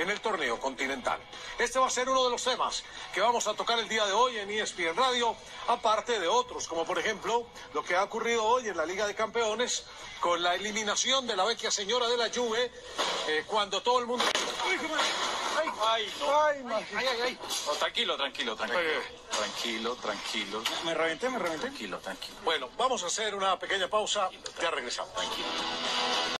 en el torneo continental. Este va a ser uno de los temas que vamos a tocar el día de hoy en ESPN Radio, aparte de otros, como por ejemplo lo que ha ocurrido hoy en la Liga de Campeones con la eliminación de la vecchia señora de la Juve, cuando todo el mundo... No, tranquilo. Me reventé. Tranquilo. Bueno, vamos a hacer una pequeña pausa, ya regresamos. Tranquilo.